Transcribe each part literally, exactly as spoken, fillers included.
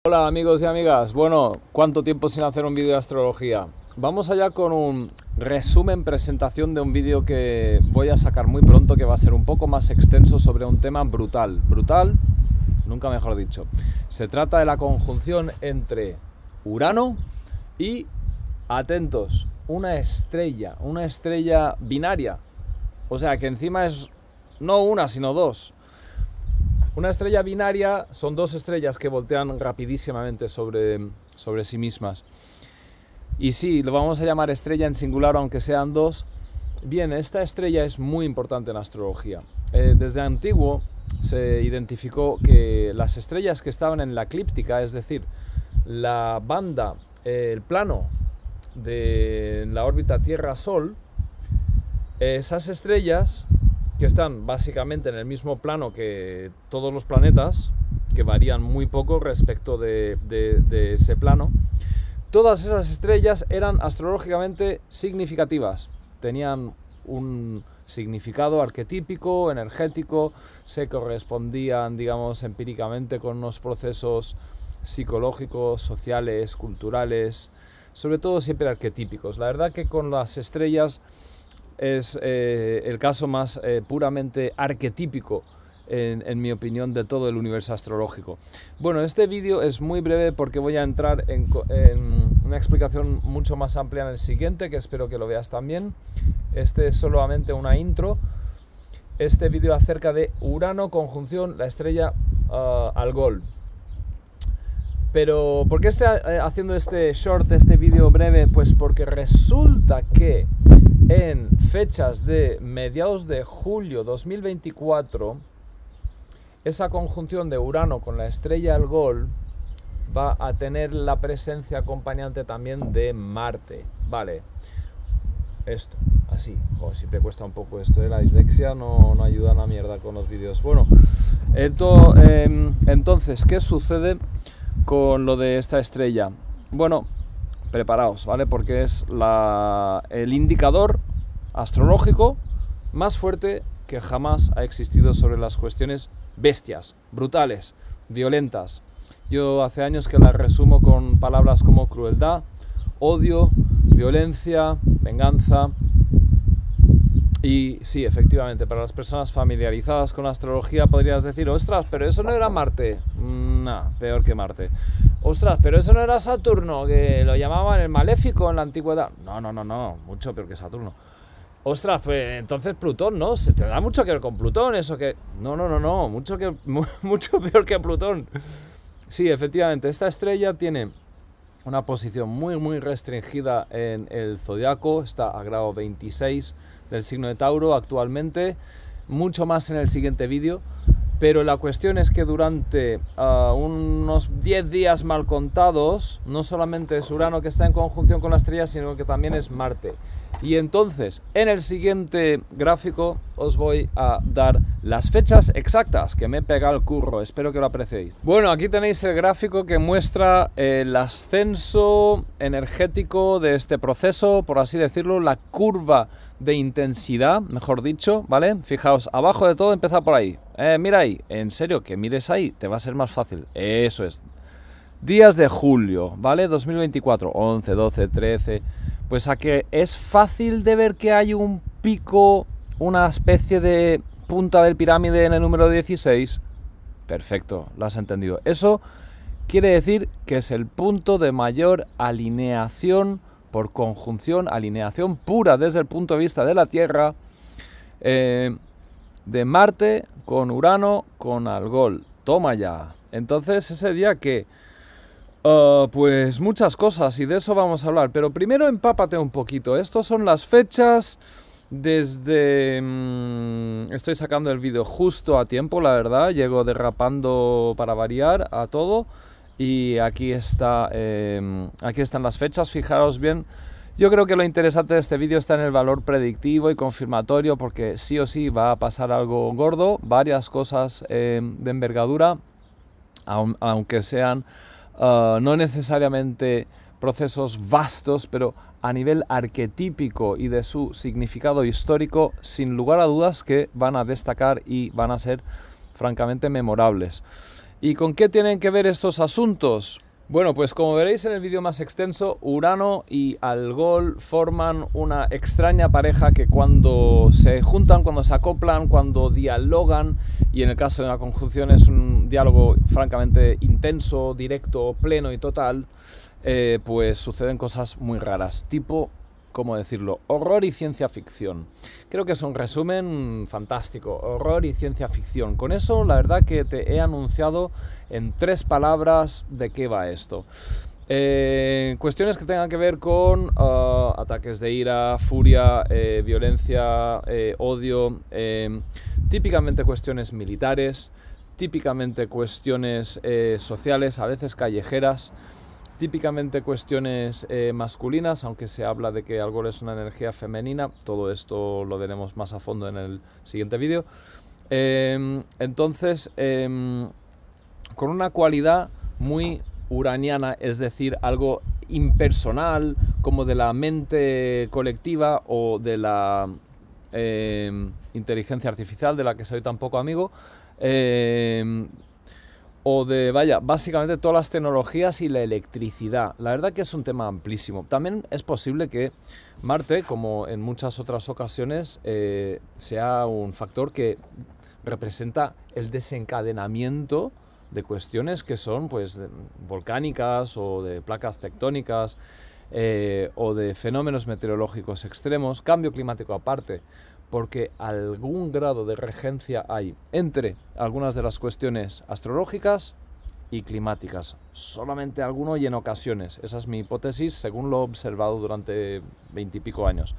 Hola amigos y amigas, bueno, ¿cuánto tiempo sin hacer un vídeo de astrología? Vamos allá con un resumen, presentación de un vídeo que voy a sacar muy pronto, que va a ser un poco más extenso sobre un tema brutal, brutal, nunca mejor dicho. Se trata de la conjunción entre Urano y, atentos, una estrella, una estrella binaria, o sea que encima es no una sino dos. Una estrella binaria son dos estrellas que voltean rapidísimamente sobre, sobre sí mismas. Y sí, lo vamos a llamar estrella en singular, aunque sean dos. Bien, esta estrella es muy importante en astrología. Eh, desde antiguo se identificó que las estrellas que estaban en la eclíptica, es decir, la banda, eh, el plano de la órbita Tierra-Sol, esas estrellas que están básicamente en el mismo plano que todos los planetas, que varían muy poco respecto de, de, de ese plano, todas esas estrellas eran astrológicamente significativas, tenían un significado arquetípico, energético, se correspondían, digamos, empíricamente con unos procesos psicológicos, sociales, culturales, sobre todo siempre arquetípicos. La verdad que con las estrellas es eh, el caso más eh, puramente arquetípico, en, en mi opinión, de todo el universo astrológico. Bueno, este vídeo es muy breve porque voy a entrar en, en una explicación mucho más amplia en el siguiente, que espero que lo veas también. Este es solamente una intro. Este vídeo acerca de Urano, conjunción, la estrella uh, Algol. Pero, ¿por qué estoy haciendo este short, este vídeo breve? Pues porque resulta que en fechas de mediados de julio dos mil veinticuatro, esa conjunción de Urano con la estrella Algol va a tener la presencia acompañante también de Marte. Vale, esto, así, joder, siempre cuesta un poco esto, ¿eh? La dislexia no, no ayuda a la mierda con los vídeos. Bueno, esto, eh, entonces, ¿qué sucede con lo de esta estrella? Bueno, preparaos, ¿vale? Porque es la, el indicador astrológico más fuerte que jamás ha existido sobre las cuestiones bestias, brutales, violentas. Yo hace años que la resumo con palabras como crueldad, odio, violencia, venganza. Y sí, efectivamente, para las personas familiarizadas con la astrología podrías decir, ostras, pero eso no era Marte. No, peor que Marte. Ostras, pero eso no era Saturno, que lo llamaban el maléfico en la antigüedad. No, no, no, no, mucho peor que Saturno. Ostras, pues entonces Plutón, ¿no? Se tendrá mucho que ver con Plutón, eso que... No, no, no, no, mucho, que... mucho peor que Plutón. Sí, efectivamente, esta estrella tiene una posición muy, muy restringida en el zodiaco, está a grado veintiséis del signo de Tauro actualmente, mucho más en el siguiente vídeo. Pero la cuestión es que durante uh, unos diez días mal contados, no solamente es Urano que está en conjunción con la estrella, sino que también es Marte. Y entonces, en el siguiente gráfico os voy a dar las fechas exactas, que me he pegado el curro, espero que lo apreciéis. Bueno, aquí tenéis el gráfico que muestra el ascenso energético de este proceso, por así decirlo, la curva de intensidad, mejor dicho, ¿vale? Fijaos, abajo de todo empieza por ahí. Eh, mira ahí, en serio, que mires ahí, te va a ser más fácil. Eso es. Días de julio, ¿vale? dos mil veinticuatro, once, doce, trece... Pues a que es fácil de ver que hay un pico, una especie de punta del pirámide en el número dieciséis. Perfecto, lo has entendido. Eso quiere decir que es el punto de mayor alineación por conjunción, alineación pura desde el punto de vista de la Tierra, eh, de Marte con Urano con Algol. Toma ya. Entonces, ese día que... Uh, pues muchas cosas, y de eso vamos a hablar, pero primero empápate un poquito. Estas son las fechas desde... Mmm, estoy sacando el vídeo justo a tiempo, la verdad, llego derrapando para variar a todo, y aquí, está, eh, aquí están las fechas, fijaros bien. Yo creo que lo interesante de este vídeo está en el valor predictivo y confirmatorio, porque sí o sí va a pasar algo gordo, varias cosas eh, de envergadura, aun, aunque sean... Uh, no necesariamente procesos vastos, pero a nivel arquetípico y de su significado histórico, sin lugar a dudas que van a destacar y van a ser francamente memorables. ¿Y con qué tienen que ver estos asuntos? Bueno, pues como veréis en el vídeo más extenso, Urano y Algol forman una extraña pareja que cuando se juntan, cuando se acoplan, cuando dialogan, y en el caso de la conjunción es un diálogo francamente intenso, directo, pleno y total, eh, pues suceden cosas muy raras, tipo, ¿cómo decirlo?, horror y ciencia ficción. Creo que es un resumen fantástico, horror y ciencia ficción. Con eso, la verdad que te he anunciado en tres palabras de qué va esto. Eh, cuestiones que tengan que ver con uh, ataques de ira, furia, eh, violencia, eh, odio, eh, típicamente cuestiones militares, típicamente cuestiones eh, sociales, a veces callejeras, típicamente cuestiones eh, masculinas, aunque se habla de que Algol es una energía femenina. Todo esto lo veremos más a fondo en el siguiente vídeo. Eh, entonces, eh, con una cualidad muy uraniana, es decir, algo impersonal, como de la mente colectiva o de la eh, inteligencia artificial, de la que soy tan poco amigo, eh, o de, vaya, básicamente todas las tecnologías y la electricidad. La verdad que es un tema amplísimo. También es posible que Marte, como en muchas otras ocasiones, eh, sea un factor que representa el desencadenamiento de cuestiones que son, pues, volcánicas o de placas tectónicas, eh, o de fenómenos meteorológicos extremos, cambio climático aparte, porque algún grado de regencia hay entre algunas de las cuestiones astrológicas y climáticas. Solamente alguno y en ocasiones. Esa es mi hipótesis, según lo he observado durante veintipico años.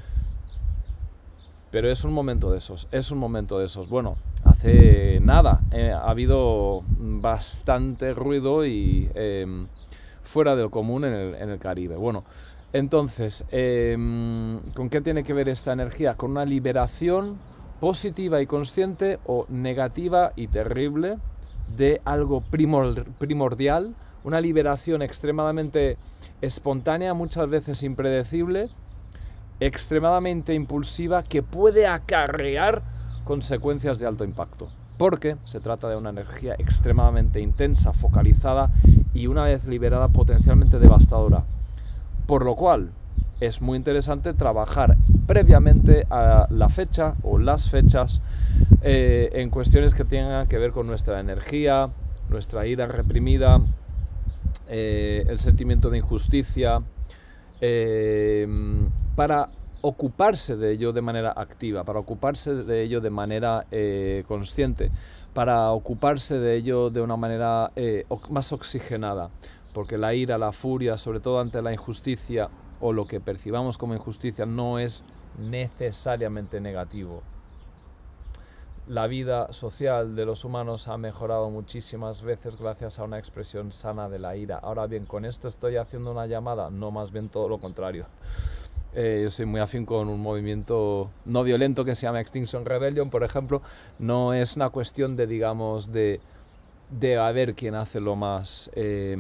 Pero es un momento de esos, es un momento de esos. Bueno, hace nada eh, ha habido bastante ruido y eh, fuera del común en el, en el Caribe. Bueno, entonces, eh, ¿con qué tiene que ver esta energía? Con una liberación positiva y consciente o negativa y terrible de algo primordial, una liberación extremadamente espontánea, muchas veces impredecible, extremadamente impulsiva, que puede acarrear consecuencias de alto impacto, porque se trata de una energía extremadamente intensa, focalizada y una vez liberada potencialmente devastadora. Por lo cual es muy interesante trabajar previamente a la fecha o las fechas eh, en cuestiones que tengan que ver con nuestra energía, nuestra ira reprimida, eh, el sentimiento de injusticia, eh, para ocuparse de ello de manera activa, para ocuparse de ello de manera eh, consciente, para ocuparse de ello de una manera eh, más oxigenada. Porque la ira, la furia, sobre todo ante la injusticia o lo que percibamos como injusticia, no es necesariamente negativo. La vida social de los humanos ha mejorado muchísimas veces gracias a una expresión sana de la ira. Ahora bien, ¿con esto estoy haciendo una llamada? No, más bien todo lo contrario. Eh, yo soy muy afín con un movimiento no violento que se llama Extinction Rebellion, por ejemplo. No es una cuestión de, digamos, de... de a ver quién hace lo más eh,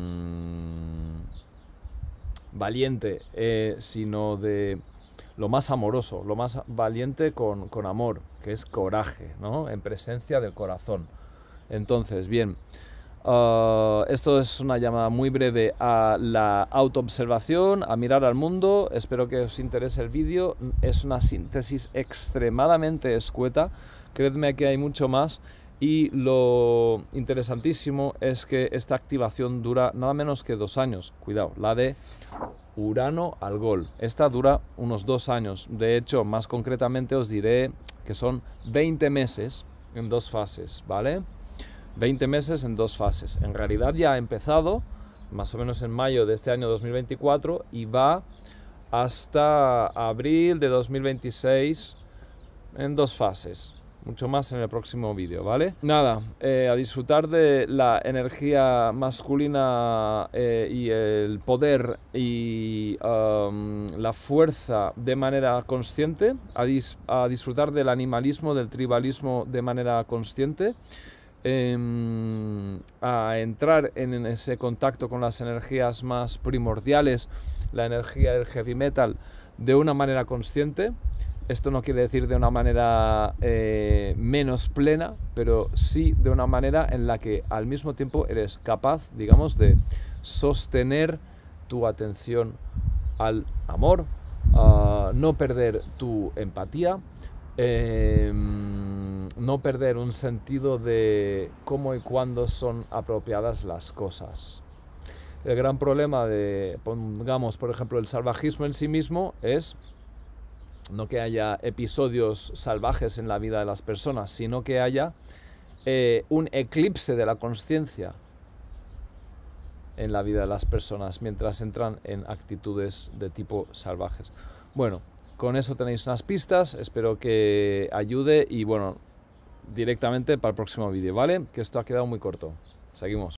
valiente, eh, sino de lo más amoroso, lo más valiente con, con amor, que es coraje, ¿no? En presencia del corazón. Entonces, bien, uh, esto es una llamada muy breve a la autoobservación, a mirar al mundo. Espero que os interese el vídeo. Es una síntesis extremadamente escueta. Creedme que hay mucho más. Y lo interesantísimo es que esta activación dura nada menos que dos años. Cuidado, la de Urano Algol. Esta dura unos dos años. De hecho, más concretamente os diré que son veinte meses en dos fases, ¿vale? veinte meses en dos fases. En realidad ya ha empezado, más o menos en mayo de este año dos mil veinticuatro, y va hasta abril de dos mil veintiséis en dos fases. Mucho más en el próximo vídeo, ¿vale? Nada, eh, a disfrutar de la energía masculina eh, y el poder y um, la fuerza de manera consciente, a, dis a disfrutar del animalismo, del tribalismo de manera consciente, eh, a entrar en, en ese contacto con las energías más primordiales, la energía del heavy metal, de una manera consciente. Esto no quiere decir de una manera eh, menos plena, pero sí de una manera en la que al mismo tiempo eres capaz, digamos, de sostener tu atención al amor, uh, no perder tu empatía, eh, no perder un sentido de cómo y cuándo son apropiadas las cosas. El gran problema de, pongamos, por ejemplo, el salvajismo en sí mismo es no que haya episodios salvajes en la vida de las personas, sino que haya eh, un eclipse de la consciencia en la vida de las personas mientras entran en actitudes de tipo salvajes. Bueno, con eso tenéis unas pistas, espero que ayude y bueno, directamente para el próximo vídeo, ¿vale? Que esto ha quedado muy corto. Seguimos.